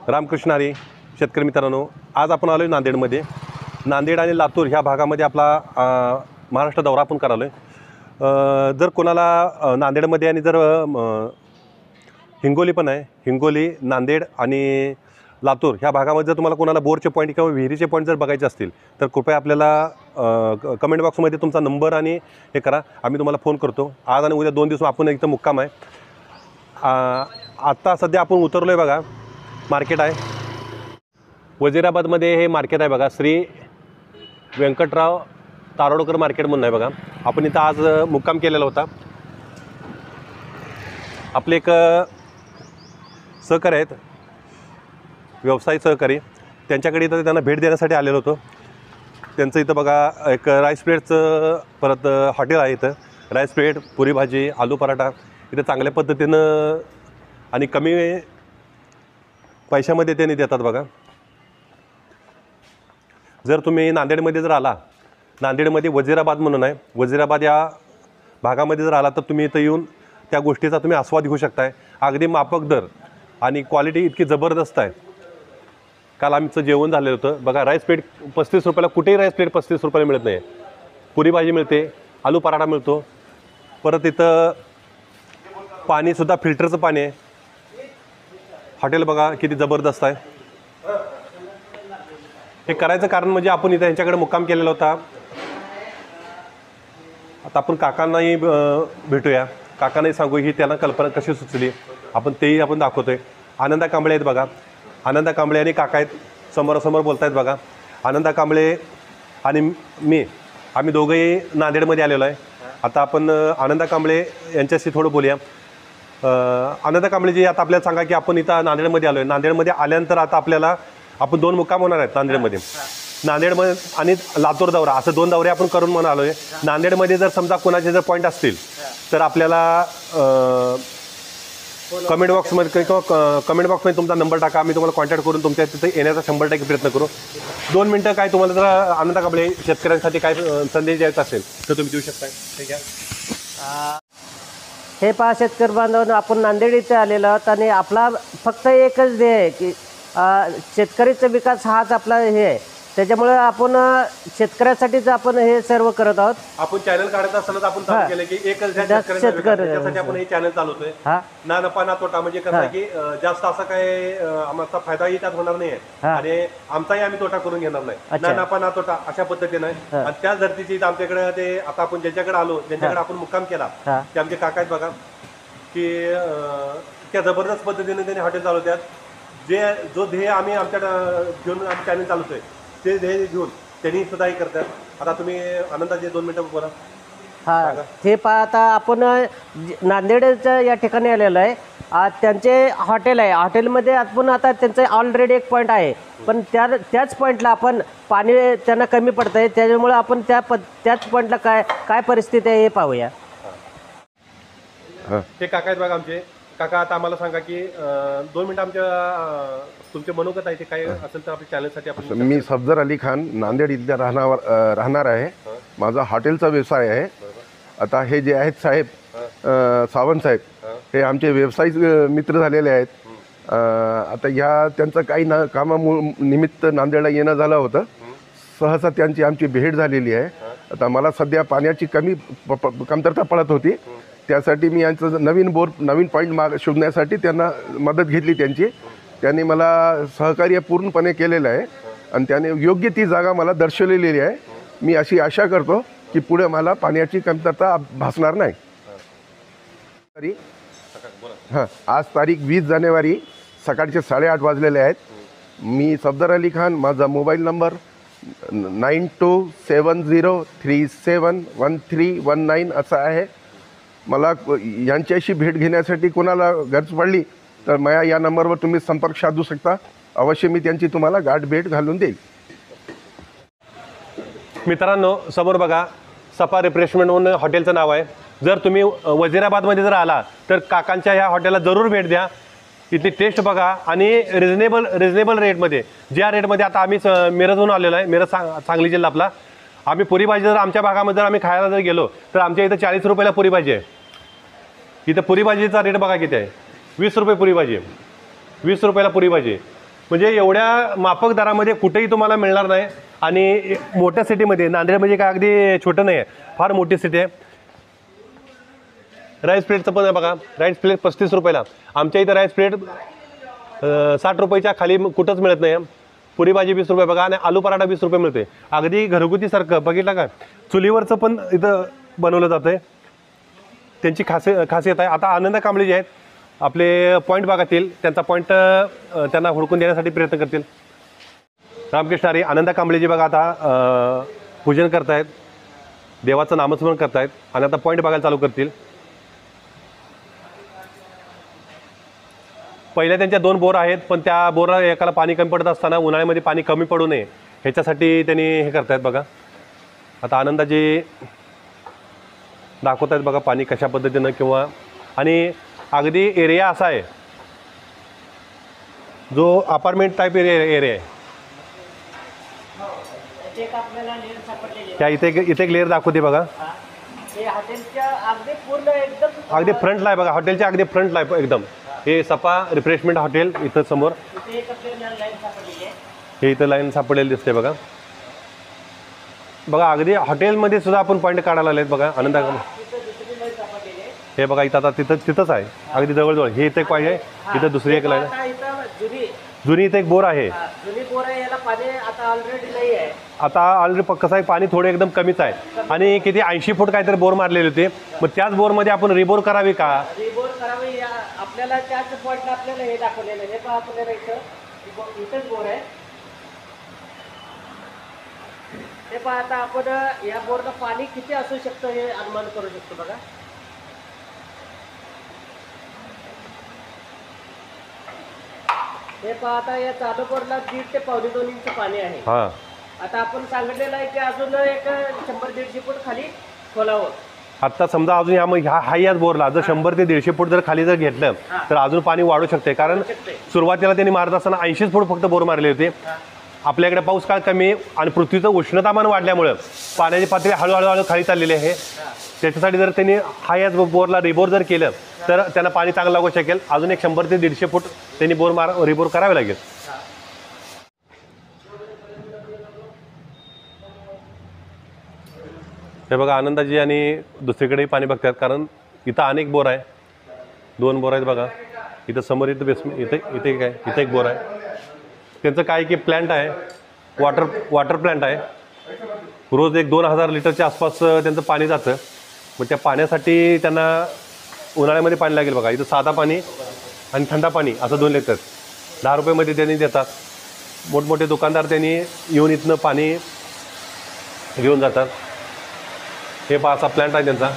रामकृष्ण हरी. शेतकरी मित्रांनो, आज आपण आलो आहे नांदेडमध्ये. नांदेड आणि लातूर ह्या भागामध्ये आपला महाराष्ट्र दौरा आपण करालो आहे. जर कोणाला नांदेडमध्ये आणि जर हिंगोली पण आहे, हिंगोली, नांदेड आणि लातूर ह्या भागामध्ये जर तुम्हाला कोणाला बोरचे पॉईंट किंवा विहिरीचे पॉईंट जर बघायचे असतील तर कृपया आपल्याला कमेंट बॉक्समध्ये तुमचा नंबर आणि हे करा, आम्ही तुम्हाला फोन करतो. आज आणि उद्या 2 दिवस आपण इथं मुक्काम आहे. आत्ता सध्या आपण उतरलो आहे बघा. मार्केट आहे वजीराबादमध्ये. हे मार्केट आहे बघा, श्री व्यंकटराव तारोडकर मार्केट म्हणून आहे बघा. आपण इथं आज मुक्काम केलेला होता. आपले एक सहकारी आहेत, व्यवसाय सहकारी, त्यांच्याकडे इथं त्यांना भेट देण्यासाठी आलेलो होतो. त्यांचं इथं बघा एक राईस प्लेटचं परत हॉटेल आहे. इथं राईस प्लेट, पुरी भाजी, आलू पराठा इथं चांगल्या पद्धतीनं आणि कमी पैशामध्ये त्यांनी देतात बघा. जर तुम्ही नांदेडमध्ये जर आला, नांदेडमध्ये वजीराबाद म्हणून आहे, वजीराबाद या भागामध्ये जर आला तर तुम्ही इथं येऊन त्या गोष्टीचा तुम्ही आस्वाद घेऊ शकताय. अगदी माफक दर आणि क्वालिटी इतकी जबरदस्त आहे. काल आमचं जेवण झालेलं होतं बघा. राईस प्लेट 35 रुपयाला, कुठेही राईस प्लेट 35 रुपयाला मिळत नाही. पुरी भाजी मिळते, आलू पराठा मिळतो. परत इथं पाणीसुद्धा फिल्टरचं पाणी आहे. हॉटेल बघा किती जबरदस्त आहे. हे करायचं कारण म्हणजे आपण इथं यांच्याकडे मुक्काम केलेला होता. आता आपण काकांनाही भेटूया, काकांनाही सांगू ही त्यांना कल्पना कशी सुचली, आपण तेही आपण दाखवतोय. आनंदा कांबळे आहेत बघा. आनंदा कांबळे आणि काका आहेत, समोरासमोर बोलत आहेत बघा. आनंदा कांबळे आणि मी, आम्ही दोघंही नांदेडमध्ये आलेलो आहे. आता आपण आनंदा कांबळे यांच्याशी थोडं बोलूया. आनंदा कांबळेजी, आता आपल्याला सांगा की आपण इथं नांदेडमध्ये आलो आहे. नांदेडमध्ये आल्यानंतर आता आपल्याला आपण 2 मुक्काम होणार आहेत नांदेडमध्ये. नांदेडमध्ये आणि लातूर दौरा, असं 2 दौरे आपण करून म्हणून आलो आहे. नांदेडमध्ये जर समजा कोणाचे जर पॉईंट असतील तर आपल्याला कमेंट बॉक्समध्ये किंवा कमेंट बॉक्समध्ये तुमचा नंबर टाका. आम्ही तुम्हाला कॉन्टॅक्ट करून तुमच्या तिथे येण्याचा 100% प्रयत्न करू. 2 मिनटं काय तुम्हाला जर आनंदा कांबळे शेतकऱ्यांसाठी काय संदेश द्यायचा असेल तर तुम्ही देऊ शकता. ठीक आहे. हे पहा शेतकरी बांधवांनो, आपण नांदेड इथे आलेलो आहोत आणि आपला फक्त एकच ध्येय आहे की शेतकरीचा विकास हाच आपला हे आहे. त्याच्यामुळे आपण शेतकऱ्यासाठीच आपण हे सर्व करत आहोत. आपण चॅनल काढत असतानाच आपण चालू केलं की एकच शेतकऱ्यासाठी आपण हे चॅनल चालवतोय. ना नफा ना तोटा, म्हणजे कसं आहे की जास्त असा काय आमचा फायदाही त्यात होणार नाही आणि आमचाही आम्ही तोटा करून घेणार नाही. ना नफा ना तोटा अशा पद्धतीने आहे. आणि त्याच धर्तीची आमच्याकडे ते आता आपण ज्यांच्याकडे आलो, ज्यांच्याकडे आपण मुक्काम केला ते आमचे काका आहेत बघा, की त्या जबरदस्त पद्धतीने त्यांनी हॉटेल चालवतात. जो ध्येय आम्ही आमच्या घेऊन आम्ही चॅनल चालवतोय ते ध्येय घेऊन त्यांनी सुद्धा हे करतात. आता तुम्ही आनंदाचे 2 मिनटं बोला. हां, ते पहा, आता आपण नांदेडच्या या ठिकाणी आलेलो आहे. त्यांचे हॉटेल आहे. हॉटेलमध्ये आपण आता त्यांचं ऑलरेडी एक पॉईंट आहे, पण त्याच पॉईंटला आपण पाणी त्यांना कमी पडतं आहे. त्याच्यामुळे आपण त्याच पॉईंटला काय परिस्थिती आहे हे पाहूया. ते काका आहेत बघा आमचे. काका, आता आम्हाला सांगा की 2 मिनिटं आमच्या तुमचे मनोगत आहे ते काय असेल तर आपल्या चॅनलसाठी आपण. मी सफदर अली खान, नांदेड इथल्या राहणार आहे. माझा हॉटेलचा व्यवसाय आहे. आता हे जे आहेत साहेब, सावंत साहेब, हे आमचे व्यावसायिक मित्र झालेले आहेत. आता ह्या त्यांचं काही कामानिमित्त नांदेडला येणं झालं होतं. सहसा त्यांची आमची भेट झालेली आहे. आता मला सध्या पाण्याची कमतरता पडत होती. त्यासाठी मी यांचं नवीन पॉईंट शोधण्यासाठी त्यांना मदत घेतली त्यांची. त्यांनी मला सहकार्य पूर्णपणे केलेलं आहे आणि त्याने योग्य ती जागा मला दर्शवलेली आहे. मी अशी आशा करतो की पुढे मला पाण्याची कमतरता भासणार नाही. आज तारीख 20 जानेवारी, सकाळचे 8:30 वाजलेले आहेत. मी सफदर अली खान, माझा मोबाईल नंबर 9270371319 असा आहे. मला यांच्याशी भेट घेण्यासाठी कोणाला गरज पडली तर माझ्या या नंबरवर तुम्ही संपर्क साधू शकता. अवश्य मी त्यांची तुम्हाला गाठ भेट घालून देईल. मित्रांनो, समोर बघा, सफा रिफ्रेशमेंट म्हणून हॉटेलचं नाव आहे. जर तुम्ही वजीराबादमध्ये जर आला तर काकांच्या ह्या हॉटेलला जरूर भेट द्या. इथली टेस्ट बघा आणि रिजनेबल रेटमध्ये, ज्या रेटमध्ये आता आम्ही मिरजहून आलेलो आहे, मिरज सांगली जिल्हा आपला. आम्ही पुरी भाजी जर आमच्या भागामध्ये जर आम्ही खायला जर गेलो तर आमच्या इथं 40 रुपयाला पुरी भाजी आहे. इथं पुरी भाजीचा रेट बघा किती आहे, 20 रुपये पुरी भाजी आहे, 20 रुपयाला पुरी भाजी. म्हणजे एवढ्या माफक दरामध्ये कुठेही तुम्हाला मिळणार नाही. आणि मोठ्या सिटीमध्ये, नांदेड म्हणजे काय अगदी छोटं नाही आहे, फार मोठी सिटी आहे. राईस प्लेटचं पण आहे बघा, राईस प्लेट 35 रुपयाला. आमच्या इथं राईस प्लेट 60 रुपयाच्या खाली कुठंच मिळत नाही. पुरी भाजी 20 रुपये बघा, आणि आलू पराठा 20 रुपये मिळते. अगदी घरगुतीसारखं. बघितलं का, चुलीवरचं पण इथं बनवलं जातं आहे. त्यांची खासियत आहे. आता आनंद कांबळे जे आहेत आपले पॉईंट भागातील, त्यांचा पॉईंट त्यांना हुडकून देण्यासाठी प्रयत्न करतील. रामकृष्ण हरी. आनंद कांबळेजी बघा आता पूजन करतायत, देवाचं नामस्मरण करतायत आणि आता पॉईंट बघायला चालू करतील. पहिल्या त्यांच्या 2 बोर आहेत, पण त्या बोरला एकाला पाणी कमी पडत असताना उन्हाळ्यामध्ये पाणी कमी पडू नये ह्याच्यासाठी त्यांनी हे करतायत बघा. आता आनंदाची दाखवत आहेत बघा पाणी कशा पद्धतीनं, किंवा आणि अगदी एरिया असा आहे जो अपार्टमेंट टाईप एरिया आहे. एक आपल्याला लेअर सापडलेली त्या इथे एक लेअर दाखवते बघा. हे हॉटेलच्या अगदी पूर्ण एकदम अगदी फ्रंटला आहे बघा, हॉटेलच्या अगदी फ्रंटला आहे एकदम. हे सपा रिफ्रेशमेंट हॉटेल इथं समोर. इथे एक आपल्याला लाईन सापडलेली आहे. हे इथं लाईन सापडलेली दिसते बघा. बघा अगदी हॉटेलमध्ये सुद्धा आपण पॉईंट काढायला आलेत बघा. आनंद इथं दुसरी लाईन सापडलेली आहे. हे बघा इथं आता तिथंच आहे अगदी जवळजवळ. हे इथं एक पाहिजे, इथं दुसरी एक लाईन. आता इथं जुनी इथं एक बोर आहे. जुनी बोर आहे, याला पाणी आता ऑलरेडी नाही आहे. आता ऑलरेडी कसं आहे, पाणी थोडं एकदम कमीच आहे. आणि किती 80 फूट काहीतरी बोर मारलेले होते. मग त्याच बोरमध्ये आपण रिबोर करावी का? रिबोर करावी आपल्याला त्याच पॉईंटला आपल्याला हे दाखवलेलं आहे. हे पहा आपल्याला इथंच बोर आहे. हे पहा आता आपण या बोरला पाणी किती असू शकतं हे अनुमान करू शकतो बघा. हे पहा आता या चालू बोरला 1.5 ते 2.5 इंच पाणी आहे. हां, आता आपण सांगितलेलं आहे की अजून एक 100-150 फूट खाली खोलावं. आता समजा अजून याच बोरला जर 100 ते 150 फूट जर खाली जर घेतलं तर अजून पाणी वाढू शकते. कारण सुरुवातीला त्यांनी मारत असताना 80 फूट फक्त बोर मारले होते. आपल्याकडे पाऊस काळ कमी आणि पृथ्वीचं उष्णतामान वाढल्यामुळं पाण्याची पातळी हळूहळू खाली चाललेली आहे. त्याच्यासाठी जर त्यांनी याच बोरला रिबोर जर केलं तर त्यांना पाणी चांगलं लागू शकेल. अजून एक 100 ते 150 फूट त्यांनी रिबोर करावे लागेल. हे बघा आनंदाजी आणि दुसरीकडेही पाणी बघतात, कारण इथं अनेक बोर आहे. 2 बोर आहेत बघा. इथं समोर इथं बेसमेंट इथे काय इथं एक बोर आहे. त्यांचं काय की प्लॅन्ट आहे, वॉटर प्लॅन्ट आहे. रोज एक 2000 लिटरच्या आसपास त्यांचं पाणी जातं. मग त्या पाण्यासाठी त्यांना उन्हाळ्यामध्ये पाणी लागेल बघा. इथं साधा पाणी आणि थंडा पाणी असं 2 लिटर 10 रुपयेमध्ये त्यांनी देतात. मोठमोठे दुकानदार त्यांनी येऊन इथनं पाणी घेऊन जातात. हे पहा असा प्लॅन्ट आहे त्यांचा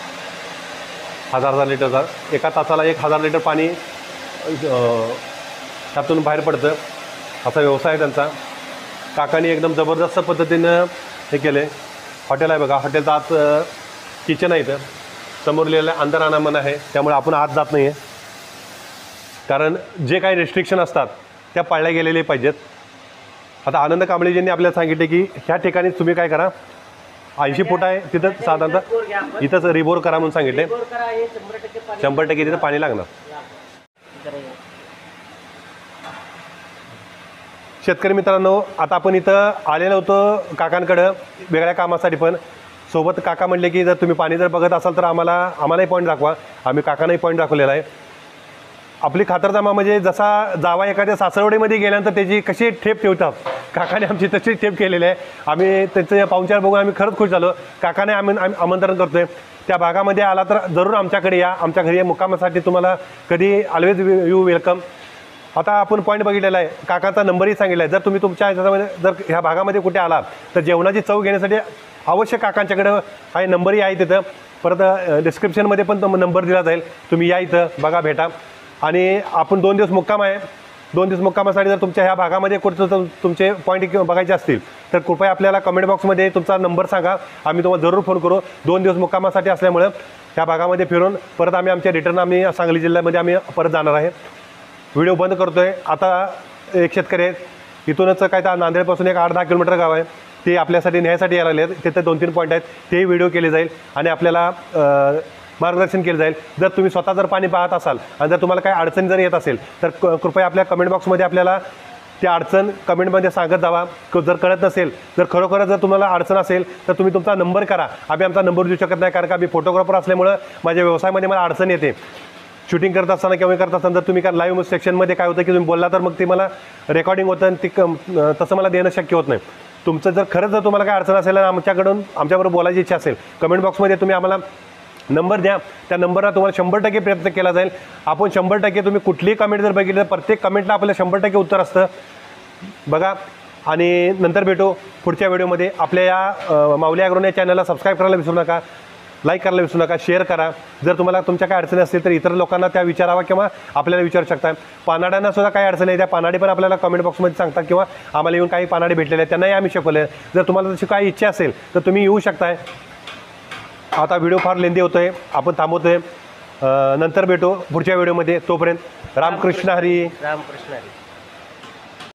1000 लिटरचा. एका तासाला 1000 लिटर पाणी त्यातून बाहेर पडतं. असा व्यवसाय आहे त्यांचा. काकांनी एकदम जबरदस्त पद्धतीनं हे केलं आहे. हॉटेल आहे बघा. हॉटेलचं आत किचन आहे. इथं समोर लिहिलेलं अंदर अनामन आहे, त्यामुळे आपण आत जात नाही आहे. कारण जे काही रिस्ट्रिक्शन असतात त्या पाळल्या गेलेले पाहिजेत. आता आनंद कांबळेजींनी आपल्याला सांगितले की ह्या ठिकाणी तुम्ही काय करा, 80 फूट आहे तिथं साधारणतः इथंच रिबोर करा म्हणून सांगितले. रिबोर करा, हे 100% पाणी 100% तिथं पाणी लागणार. शेतकरी मित्रांनो, आता आपण इथं आलेलो होतो काकांकडं वेगळ्या कामासाठी. पण सोबत काका म्हणले की जर तुम्ही पाणी जर बघत असाल तर आम्हालाही पॉईंट दाखवा. आम्ही काकांनाही पॉईंट दाखवलेला आहे. आपली खातरजमा म्हणजे जसा जावा एखाद्या सासरवडीमध्ये गेल्यानंतर त्याची कशी ठेप ठेवतात, काकाने आमची तशी ठेप केलेली आहे. आम्ही त्याचं पाहुणचार बघून आम्ही खरंच खुश झालो. काकाने आम्ही आमंत्रण करतोय त्या भागामध्ये आला तर जरूर आमच्याकडे या. आमच्या घरी मुक्कामासाठी तुम्हाला कधी ऑलवेज यू वेलकम. आता आपण पॉईंट बघितलेला आहे. काकाचा नंबरही सांगितला आहे. जर तुम्ही तुमच्या ह्याच्यामध्ये जर ह्या भागामध्ये कुठे आलात तर जेवणाची चव घेण्यासाठी अवश्य काकांच्याकडं हा नंबरही आहे तिथं. परत डिस्क्रिप्शनमध्ये पण नंबर दिला जाईल. तुम्ही या इथं बघा, भेटा. आणि आपण 2 दिवस मुक्काम आहे. 2 दिवस मुक्कामासाठी जर तुमच्या ह्या भागामध्ये कुठं तुमचे पॉईंट बघायचे असतील तर कृपया आपल्याला कमेंट बॉक्समध्ये तुमचा नंबर सांगा. आम्ही तुम्हाला जरूर फोन करू. 2 दिवस मुक्कामासाठी असल्यामुळं ह्या भागामध्ये फिरून परत आम्ही रिटर्न सांगली जिल्ह्यामध्ये आम्ही परत जाणार आहे. व्हिडिओ बंद करतो आहे. आता एक शेतकरी आहेत, इथूनच काय तर नांदेडपासून एक 8-10 किलोमीटर गाव आहे. ते आपल्यासाठी न्यायसाठी यायला लागले. तिथे 2-3 पॉईंट आहेत, तेही व्हिडिओ केले जाईल आणि आपल्याला मार्गदर्शन केलं जाईल. जर तुम्ही स्वतः जर पाणी पाहत असाल आणि जर तुम्हाला काही अडचणी जर येत असेल तर कृपया आपल्या कमेंट बॉक्समध्ये आपल्याला त्या अडचण कमेंटमध्ये सांगत जावा. जर कळत नसेल, जर खरोखरच जर तुम्हाला अडचण असेल तर तुम्ही तुमचा नंबर करा. आम्ही आमचा नंबर देऊ शकत नाही, कारण का आम्ही फोटोग्राफर असल्यामुळं माझ्या व्यवसायामध्ये मला अडचण येते. शूटिंग करत असताना किंवा करत असताना जर तुम्ही काय लाईव्ह सेक्शनमध्ये काय होतं की तुम्ही बोलला तर मग ते मला रेकॉर्डिंग होतं आणि तसं मला देणं शक्य होत नाही. तुमचं जर खरंच जर तुम्हाला काय अडचण असेल आणि आमच्याबरोबर बोलायची इच्छा असेल, कमेंट बॉक्समध्ये तुम्ही आम्हाला नंबर द्या. त्या नंबरला तुम्हाला 100% प्रयत्न केला जाईल. आपण 100% तुम्ही कुठलीही कमेंट जर बघितली तर प्रत्येक कमेंटला आपल्याला 100% उत्तर असतं बघा. आणि नंतर भेटू पुढच्या व्हिडिओमध्ये. आपल्या या माऊली ॲग्रोने चॅनलला सबस्क्राईब करायला विसरू नका, लाईक करायला विसरू नका, शेअर करा. जर तुम्हाला तुमच्या काय अडचणी असतील तर इतर लोकांना त्या विचारावा किंवा आपल्याला विचारू शकता. पानाड्यांना सुद्धा काही अडचणी आहे, त्या पानाडी पण आपल्याला कमेंट बॉक्समध्ये सांगतात किंवा आम्हाला येऊन काही पानाडी भेटलेले आहेत त्यांनाही आम्ही शिकवले. जर तुम्हाला तशी काही इच्छा असेल तर तुम्ही येऊ शकताय. आता व्हिडिओ फार लेंदी होतोय, आपण थांबवतोय. नंतर भेटू पुढच्या व्हिडिओमध्ये. तोपर्यंत रामकृष्ण हरी. रामकृष्ण हरी.